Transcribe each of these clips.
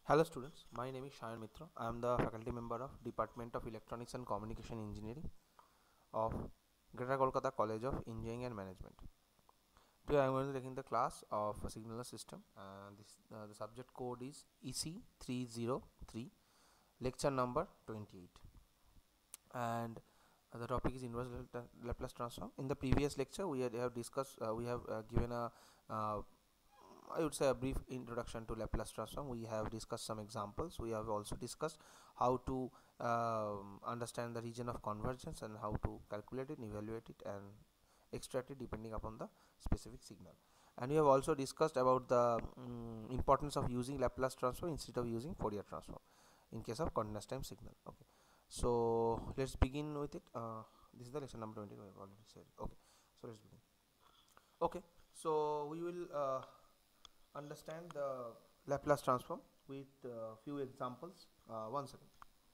Hello students, my name is Shayan Mitra. I am the faculty member of Department of Electronics and Communication Engineering of Greater Kolkata College of Engineering and Management. Today I am going to taking the class of a signal system. The subject code is EC303, lecture number 28, and the topic is inverse Laplace transform. In the previous lecture, have discussed. We have given a I would say a brief introduction to Laplace transform. We have discussed some examples. We have also discussed how to understand the region of convergence and how to calculate it, evaluate it, and extract it depending upon the specific signal. And we have also discussed about the importance of using Laplace transform instead of using Fourier transform in case of continuous time signal. Okay, so let's begin with it. This is the lesson number 20. We have already said. Okay, so let's begin. Okay, so we will understand the Laplace transform with few examples. One second.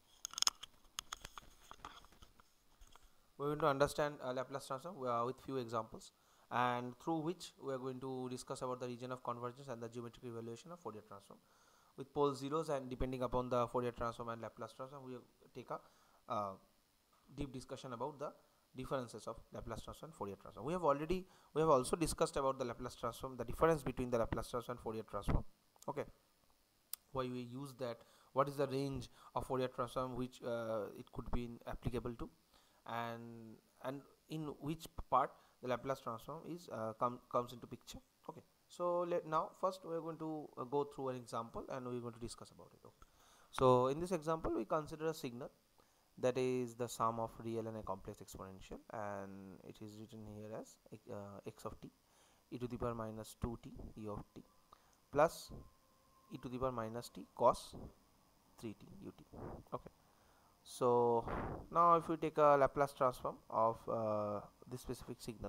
We are going to understand Laplace transform with few examples, and through which we are going to discuss about the region of convergence and the geometric evaluation of Fourier transform with pole zeros, and depending upon the Fourier transform and Laplace transform, we will take a deep discussion about the differences of Laplace transform and Fourier transform. We have also discussed about the Laplace transform, the difference between the Laplace transform and Fourier transform. Okay, why we use that, what is the range of Fourier transform which it could be applicable to, and in which part the Laplace transform is comes into picture. Okay, so now first we are going to go through an example and we are going to discuss about it. Okay. So in this example we consider a signal that is the sum of real and a complex exponential, and it is written here as x of t e to the power minus 2t e of t plus e to the power minus t cos 3t ut. Okay, so now if we take a Laplace transform of this specific signal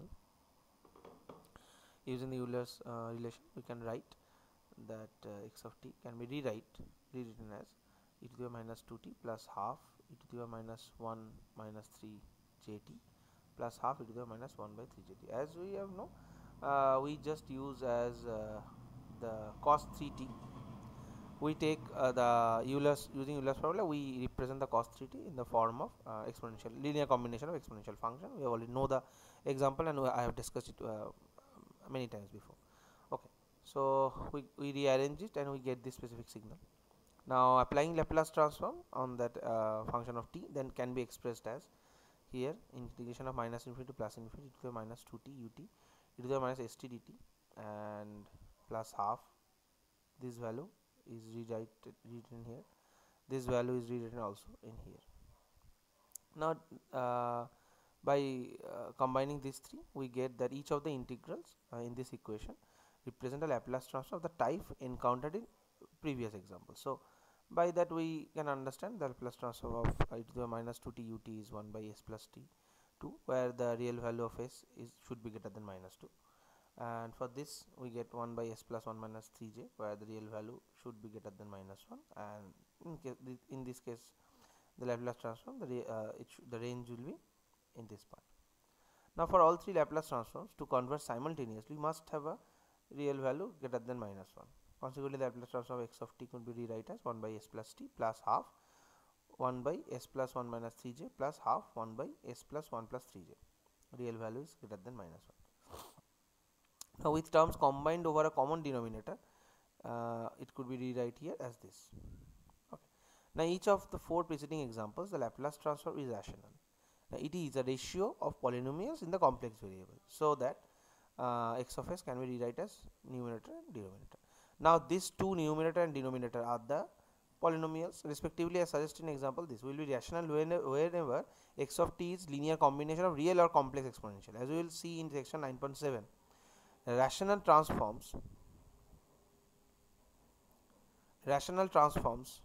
using the Euler's relation, we can write that x of t can be rewritten as e to the power minus 2t plus half e to the power minus 1 minus 3 jt plus half e to the power minus 1 by 3 jt. As we have know, we just use as the cos 3t. We take the Euler's, using Euler's formula, we represent the cos 3t in the form of exponential linear combination of exponential function. We already know the example, and I have discussed it many times before. Okay, so we rearrange it and we get this specific signal. Now applying Laplace transform on that function of t, then can be expressed as here integration of minus infinity to plus infinity to the minus 2t ut e to the minus st dt, and plus half this value is rewritten here, this value is rewritten also in here. Now by combining these three, we get that each of the integrals in this equation represent a Laplace transform of the type encountered in previous example. So by that we can understand the Laplace transform of e to the minus 2t ut is 1 by s plus t 2, where the real value of s is should be greater than minus 2, and for this we get 1 by s plus 1 minus 3j, where the real value should be greater than minus 1, and in this case the Laplace transform, the range will be in this part. Now for all three Laplace transforms to converge simultaneously, we must have a real value greater than minus 1. Consequently, the Laplace transform of x of t could be rewritten as 1 by s plus t plus half 1 by s plus 1 minus 3j plus half 1 by s plus 1 plus 3j. Real value is greater than minus 1. Now with terms combined over a common denominator, it could be rewritten here as this. Okay. Now each of the four preceding examples, the Laplace transform is rational. Now it is a ratio of polynomials in the complex variable, so that x of s can be rewritten as numerator and denominator. Now these two, numerator and denominator, are the polynomials respectively. As suggested in example, this will be rational whenever x of t is linear combination of real or complex exponential. As we will see in section 9.7, rational transforms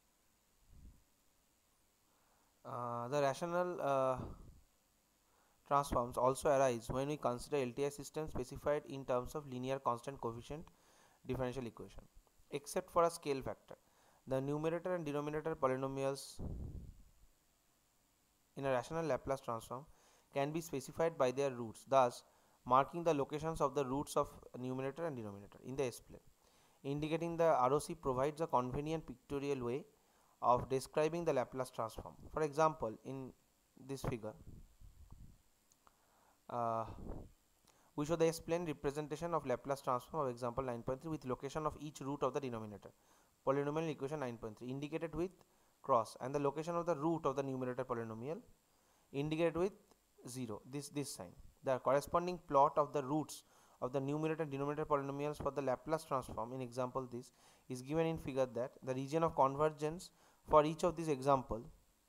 the rational transforms also arise when we consider LTI system specified in terms of linear constant coefficient differential equation. Except for a scale factor, the numerator and denominator polynomials in a rational Laplace transform can be specified by their roots, thus marking the locations of the roots of numerator and denominator in the S-plane. Indicating the ROC provides a convenient pictorial way of describing the Laplace transform. For example, in this figure, we show the S-plane representation of Laplace transform of example 9.3 with location of each root of the denominator, polynomial equation 9.3 indicated with cross, and the location of the root of the numerator polynomial indicated with 0, this sign. The corresponding plot of the roots of the numerator and denominator polynomials for the Laplace transform in example this is given in figure that the region of convergence for each of these example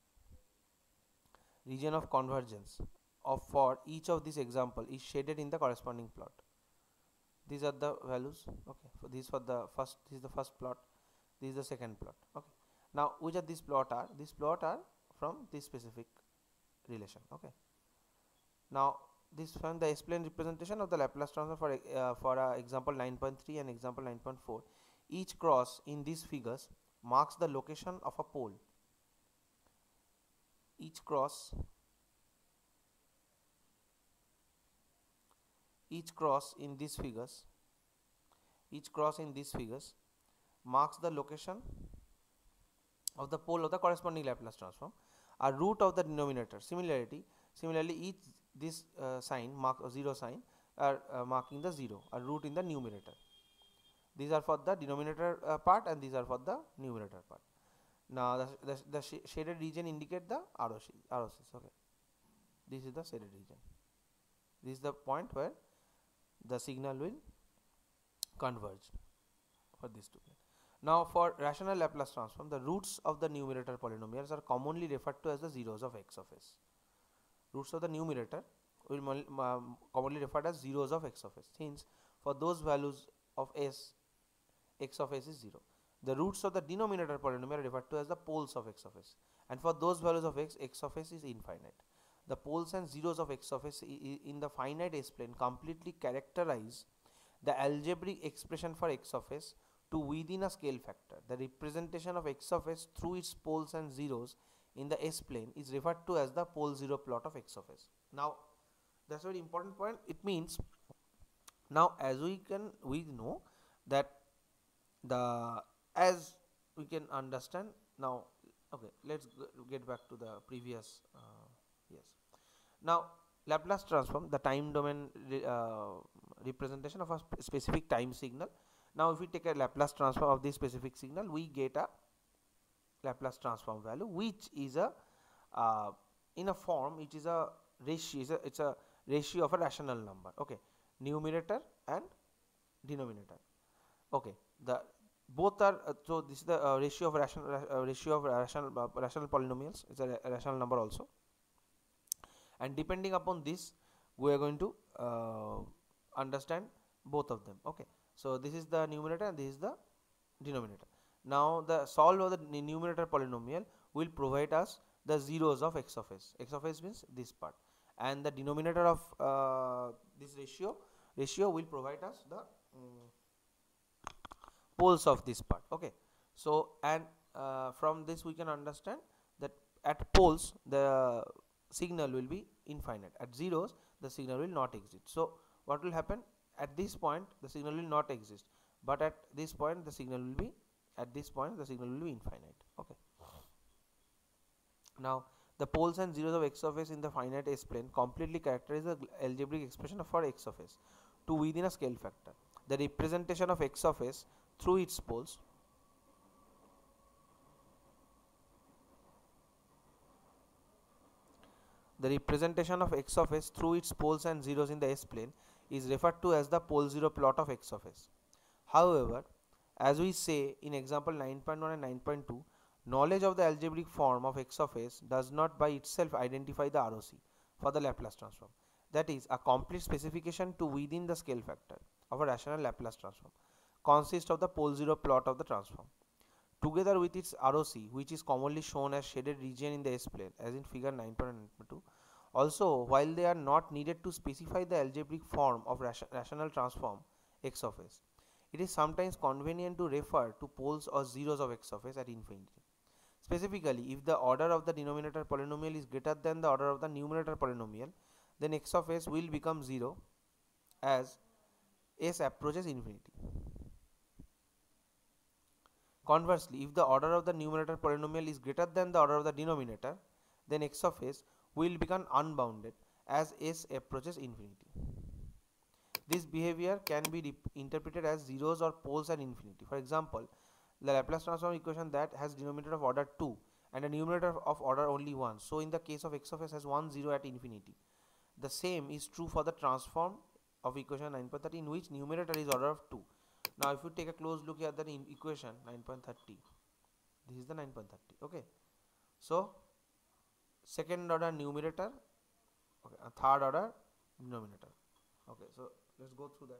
for each of these example is shaded in the corresponding plot. These are the values. Okay, for this is the first plot, this is the second plot. Okay, now which of these plot are? These plot are from this specific relation. Okay, now this from the S-plane representation of the Laplace transform for example 9.3 and example 9.4. Each cross in these figures marks the location of a pole. Each cross in these figures marks the location of the pole of the corresponding Laplace transform. A root of the denominator. Similarly, each this sign mark 0 sign are marking the 0, a root in the numerator. These are for the denominator part and these are for the numerator part. Now the shaded region indicate the ROCs. Okay, this is the shaded region. This is the point where the signal will converge for these two. Now for rational Laplace transform, the roots of the numerator polynomials are commonly referred to as the zeros of x of s. Roots of the numerator will commonly referred as zeros of x of s. Since for those values of s, x of s is 0. The roots of the denominator polynomial are referred to as the poles of x of s. And for those values of x, x of s is infinite. The poles and zeros of x of s in the finite S-plane completely characterize the algebraic expression for x of s to within a scale factor. The representation of x of s through its poles and zeros in the S-plane is referred to as the pole zero plot of x of s. Now that's a very important point. It means now as we know that as we can understand now. Okay, let's get back to the previous yes. Now Laplace transform, the time domain representation of a specific time signal. Now if we take a Laplace transform of this specific signal, we get a Laplace transform value which is a in a form, it is a ratio, it's a ratio of a rational number. Okay, numerator and denominator. Okay, the both are so this is the ratio of rational polynomials. It's a rational number also, and depending upon this we are going to understand both of them. Okay, so this is the numerator and this is the denominator. Now the solve of the numerator polynomial will provide us the zeros of x of s. X of s means this part, and the denominator of this ratio will provide us the poles of this part. Okay, so and from this we can understand that at poles the signal will be infinite, at zeros the signal will not exist. So what will happen, at this point the signal will not exist, but at this point the signal will be infinite. Okay, now the poles and zeros of x of s in the finite S-plane completely characterize the algebraic expression for x of s to within a scale factor. The representation of x of s through its poles and zeros in the S-plane is referred to as the pole zero plot of x of s. However, as we say in example 9.1 and 9.2, knowledge of the algebraic form of x of s does not by itself identify the ROC for the Laplace transform. That is, a complete specification to within the scale factor of a rational Laplace transform consists of the pole zero plot of the transform together with its ROC, which is commonly shown as shaded region in the S-plane as in figure 9.2 Also, while they are not needed to specify the algebraic form of rational transform x of s, it is sometimes convenient to refer to poles or zeros of x of s at infinity. Specifically, if the order of the denominator polynomial is greater than the order of the numerator polynomial, then x of s will become 0 as s approaches infinity. Conversely, if the order of the numerator polynomial is greater than the order of the denominator, then x of s will become unbounded as s approaches infinity. This behavior can be interpreted as zeros or poles at infinity. For example, the Laplace transform equation that has denominator of order 2 and a numerator of order only 1. So in the case of x of s has 1 0 at infinity. The same is true for the transform of equation 9.30 in which numerator is order of 2. Now if you take a close look at the equation 9.30, this is the 9.30. Okay, so second order numerator, okay, third order denominator. Okay, so let's go through that.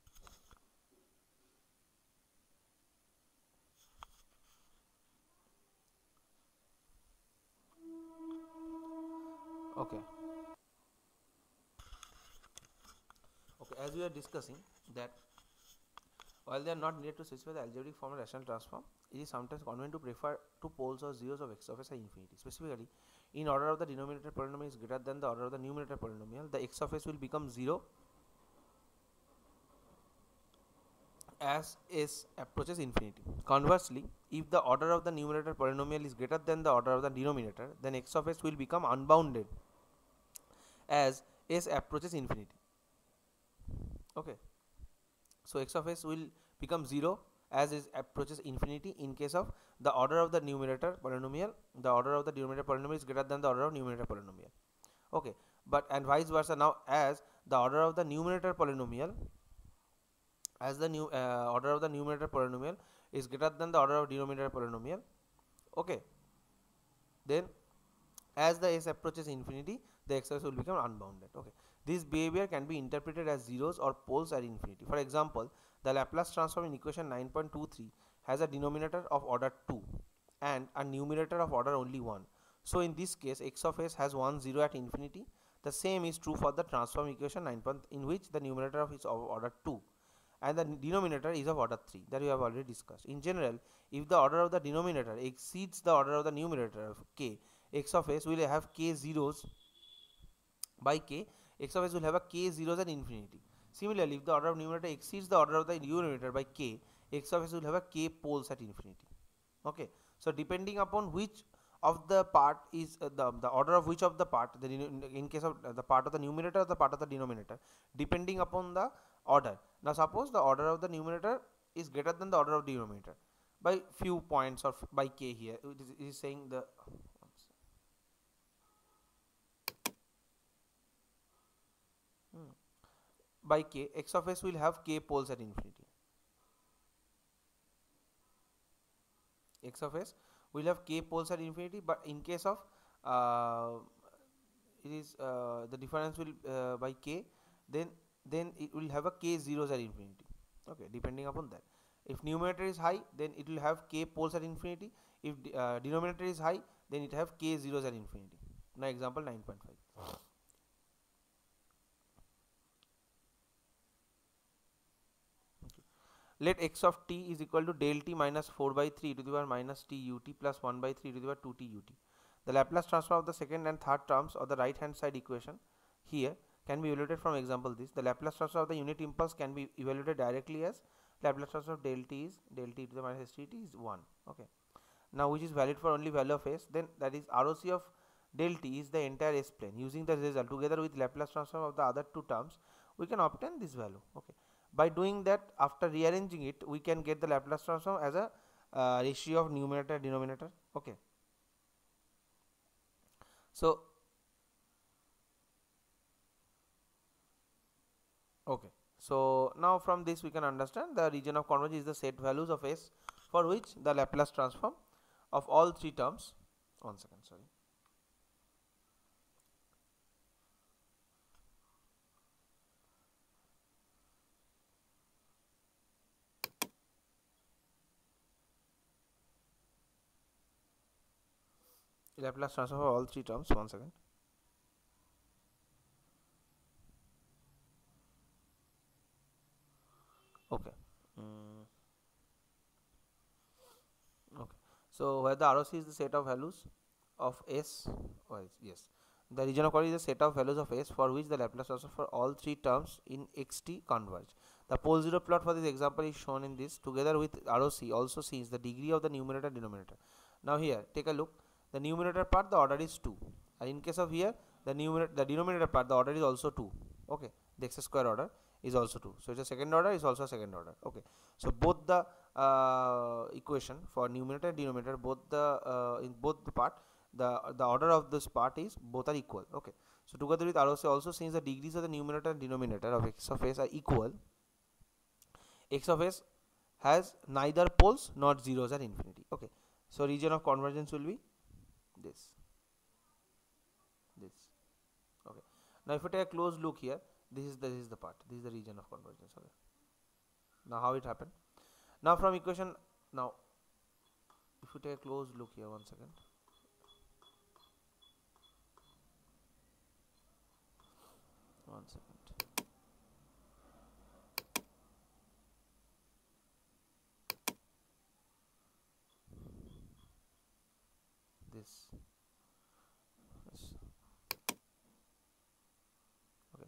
Okay, as we are discussing that while they are not needed to specify the algebraic form of rational transform, it is sometimes convenient to prefer to poles or zeros of x of s at infinity. Specifically, in order of the denominator polynomial is greater than the order of the numerator polynomial, the x of s will become 0 as s approaches infinity. Conversely, if the order of the numerator polynomial is greater than the order of the denominator, then x of s will become unbounded as s approaches infinity. Okay, so x of s will become 0 as it approaches infinity in case of the order of the numerator polynomial, the order of the denominator polynomial is greater than the order of numerator polynomial. Okay, but and vice versa. Now as the order of the numerator polynomial, as the new order of the numerator polynomial is greater than the order of denominator polynomial, okay, then as the s approaches infinity, the x of s will become unbounded. Okay, this behavior can be interpreted as zeros or poles at infinity. For example, the Laplace transform in equation 9.23 has a denominator of order 2 and a numerator of order only 1. So in this case, x of s has 1 0 at infinity. The same is true for the transform equation 9. In which the numerator of is of order 2 and the denominator is of order 3, that we have already discussed. In general, if the order of the denominator exceeds the order of the numerator of k, x of s will have k zeros by k, x of s will have a k zeros at infinity. Similarly, if the order of numerator exceeds the order of the numerator by k, x of s will have a k poles at infinity. Okay, so depending upon which of the part is the order of which of the part, in case of the part of the numerator or the part of the denominator, depending upon the order. Now suppose the order of the numerator is greater than the order of denominator by few points or by k here. It is saying the by k, x of s will have k poles at infinity. X of s will have k poles at infinity, but in case of it is the difference will by k, then it will have a k zeros at infinity. Okay, depending upon that. If numerator is high, then it will have k poles at infinity. If denominator is high, then it have k zeros at infinity. Now example 9.5. Let x of t is equal to del t minus 4 by 3 to the power minus t ut plus 1 by 3 to the power 2 t ut. The Laplace transform of the second and third terms of the right hand side equation here can be evaluated from example this. The Laplace transform of the unit impulse can be evaluated directly as Laplace transform of del t to the minus st is 1. Okay. Now which is valid for only value of s, then that is ROC of del t is the entire s plane. Using the result together with Laplace transform of the other two terms, we can obtain this value. Okay. By doing that, after rearranging it, we can get the Laplace transform as a ratio of numerator denominator. Okay. So okay. So now from this we can understand the region of convergence is the set values of s for which the Laplace transform of all three terms. 1 second, sorry. Laplace transform of all three terms. 1 second. Okay. Mm, okay. So where the ROC is the set of values of S, yes, the region of coordinate is the set of values of S for which the Laplace transform for all three terms in xt converge. The pole zero plot for this example is shown in this. Together with ROC also sees the degree of the numerator denominator. Now here take a look. The numerator part, the order is 2, and in case of here the denominator part, the order is also 2. Okay, the x square order is also 2, so it's a second order, is also a second order. Okay, so both the equation for numerator and denominator, both the in both the part, the order of this part is both are equal. Okay, so together with ROC also, since the degrees of the numerator and denominator of x of s are equal, x of s has neither poles nor zeros at infinity. Okay, so region of convergence will be this. Okay, now if you take a close look here, this is the part, this is the region of convergence. Okay, now how it happened? Now from equation, now if you take a close look here, 1 second, this, yes. Okay,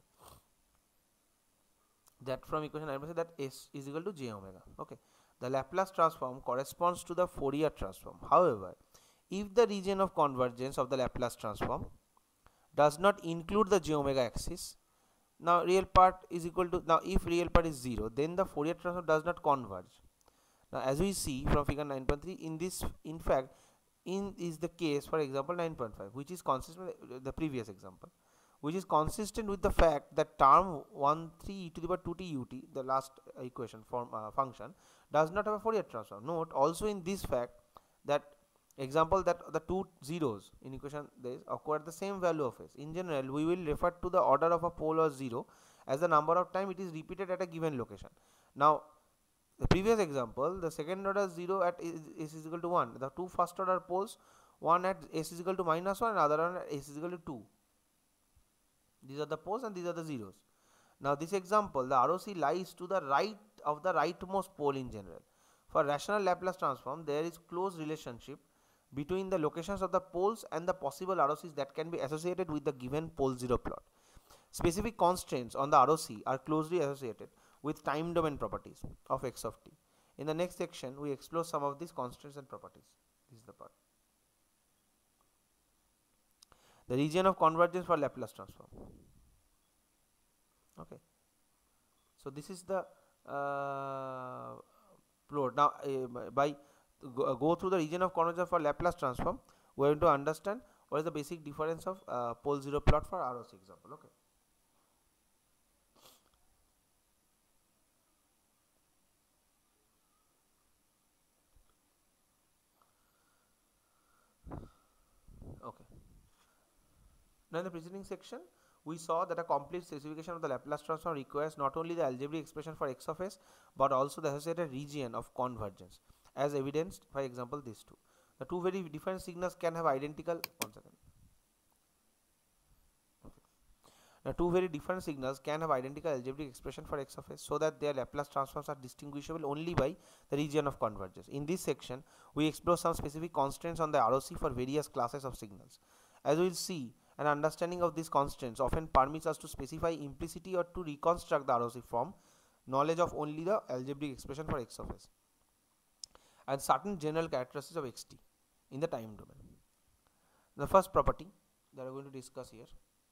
that from equation I will say that s is equal to j omega. Okay, the Laplace transform corresponds to the Fourier transform. However, if the region of convergence of the Laplace transform does not include the j omega axis, now real part is equal to, now if real part is 0, then the Fourier transform does not converge. Now as we see from figure 9.3, in this, in fact, is the case for example 9.5, which is consistent with the previous example, which is consistent with the fact that term 1 3 e to the power 2t ut, the last equation form function, does not have a Fourier transform. Note also in this fact that example that the two zeros in equation this occur at the same value of s. In general, we will refer to the order of a pole or 0 as the number of time it is repeated at a given location. Now the previous example, the second order 0 at s is equal to 1. The two first order poles, one at s is equal to minus 1 and other one at s is equal to 2. These are the poles and these are the zeros. Now this example, the ROC lies to the right of the rightmost pole in general. For rational Laplace transform, there is close relationship between the locations of the poles and the possible ROCs that can be associated with the given pole 0 plot. Specific constraints on the ROC are closely associated with time domain properties of x of t. In the next section, we explore some of these constraints and properties. This is the part. The region of convergence for Laplace transform. Okay, so this is the plot. Now by go through the region of convergence for Laplace transform, we are going to understand what is the basic difference of pole 0 plot for ROC example. Okay, now in the preceding section we saw that a complete specification of the Laplace transform requires not only the algebraic expression for x of s but also the associated region of convergence, as evidenced by example these two. The two very different signals can have identical, Now two very different signals can have identical algebraic expression for x of s, so that their Laplace transforms are distinguishable only by the region of convergence. In this section, we explore some specific constraints on the ROC for various classes of signals. As we will see, an understanding of these constraints often permits us to specify implicity or to reconstruct the ROC from knowledge of only the algebraic expression for x of s and certain general characteristics of xt in the time domain. The first property that we are going to discuss here,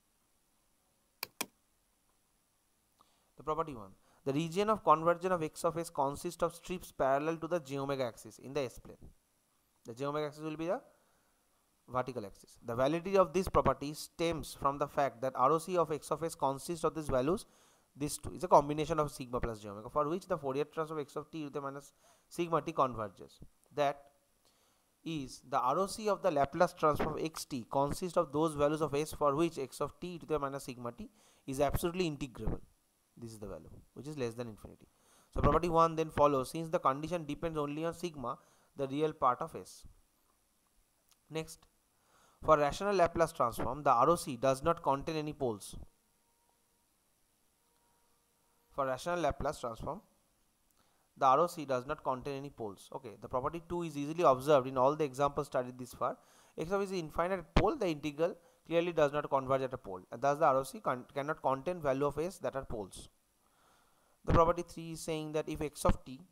the property 1. The region of convergence of x of s consists of strips parallel to the j omega axis in the s plane. The j omega axis will be the vertical axis. The validity of this property stems from the fact that ROC of x of s consists of these values. This two is a combination of sigma plus j omega, for which the Fourier transform of x of t to the minus sigma t converges. That is, the ROC of the Laplace transform of xt consists of those values of s for which x of t to the minus sigma t is absolutely integrable. This is the value which is less than infinity. So property 1 then follows, since the condition depends only on sigma, the real part of s. Next, for rational Laplace transform, the ROC does not contain any poles. For rational Laplace transform, the ROC does not contain any poles. Okay, the property 2 is easily observed in all the examples studied this far. X of is infinite at pole, the integral clearly does not converge at a pole, and thus the ROC cannot contain value of s that are poles. The property 3 is saying that if x of t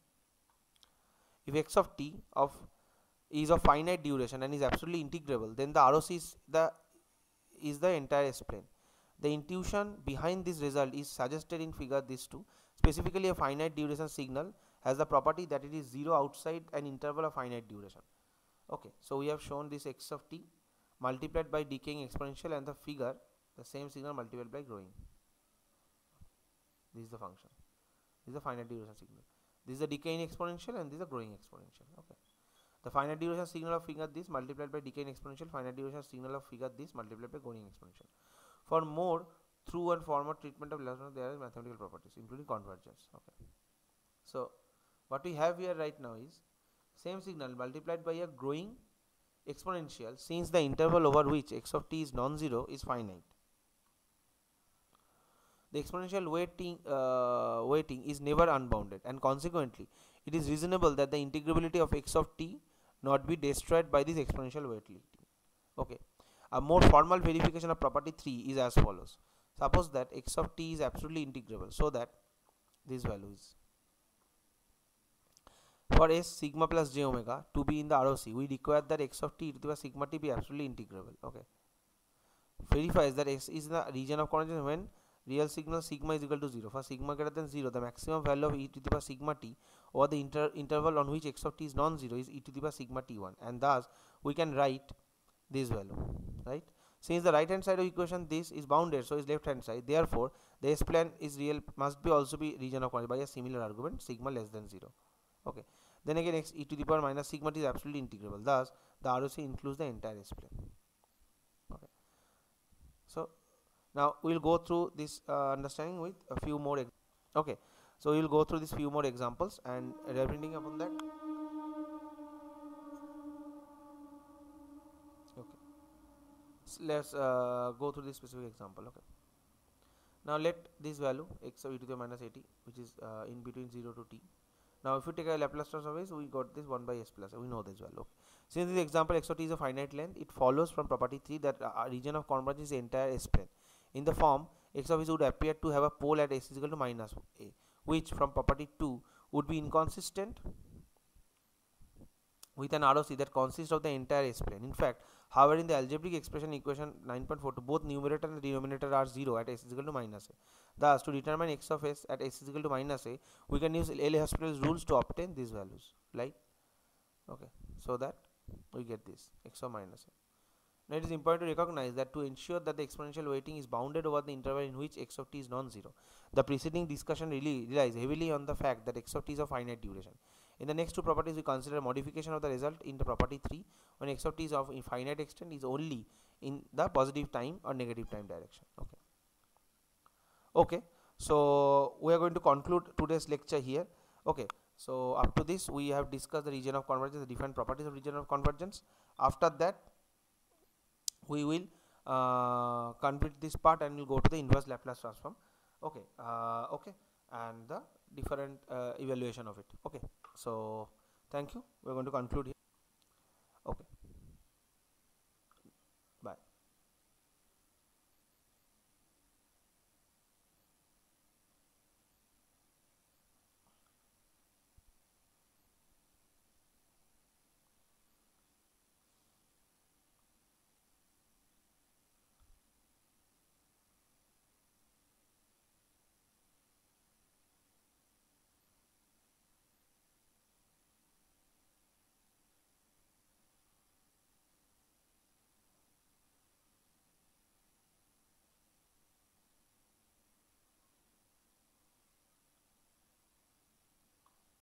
is of finite duration and is absolutely integrable, then the ROC is the entire S plane. The intuition behind this result is suggested in figure this 2. Specifically, a finite duration signal has the property that it is 0 outside an interval of finite duration. Okay, so we have shown this x of t multiplied by decaying exponential, and the figure the same signal multiplied by growing. This is the function. This is the finite duration signal. This is the decaying exponential and this is the growing exponential. Okay. The finite duration signal of figure this multiplied by decaying exponential, finite duration signal of figure this multiplied by growing exponential. For more through and formal treatment of Lagrange, there are mathematical properties including convergence. Okay. So what we have here right now is same signal multiplied by a growing exponential, since the interval over which x of t is non-zero is finite. The exponential weighting is never unbounded, and consequently it is reasonable that the integrability of x of t not be destroyed by this exponential weighting. Okay, a more formal verification of property 3 is as follows. Suppose that x of t is absolutely integrable, so that this value is, for s sigma plus j omega to be in the ROC, we require that x of t e to the power sigma t be absolutely integrable. Okay, verifies that x is in the region of convergence when real signal sigma is equal to 0. For sigma greater than 0, the maximum value of e to the power sigma t over the interval on which x of t is non-zero is e to the power sigma t1, and thus we can write this value, right? Since the right hand side of equation this is bounded, so is left hand side, therefore the S plane is real must be also be region of convergence by a similar argument sigma less than 0. Okay, then again x e to the power minus sigma t is absolutely integrable, thus the ROC includes the entire S plane. Okay, so now we will go through this understanding with a few more. Okay, so we will go through these few more examples, and representing upon that. Okay, so let's go through this specific example. Okay, now let this value x of e to the minus 80, which is in between 0 to t. Now if you take a Laplace transform of this, we got this 1 by s plus, we know this value. Okay. Since this example x of t is a finite length, it follows from property 3 that region of convergence is the entire S plane. In the form, x of s would appear to have a pole at s is equal to minus a, which from property 2 would be inconsistent with an ROC that consists of the entire S plane. In fact, however, in the algebraic expression equation 9.42, both numerator and denominator are 0 at s is equal to minus a. Thus, to determine x of s at s is equal to minus a, we can use L'Hospital's rules to obtain these values. Like, okay, so that we get this x of minus a. Now it is important to recognize that to ensure that the exponential weighting is bounded over the interval in which x of t is non-zero, the preceding discussion really relies heavily on the fact that x of t is of finite duration. In the next two properties, we consider modification of the result in the property 3 when x of t is of infinite extent is only in the positive time or negative time direction. Okay. Okay, so we are going to conclude today's lecture here. Okay, so up to this we have discussed the region of convergence, the different properties of region of convergence. After that, we will complete this part and we'll go to the inverse Laplace transform. Okay, okay, and the different evaluation of it. Okay, so thank you. We're going to conclude here.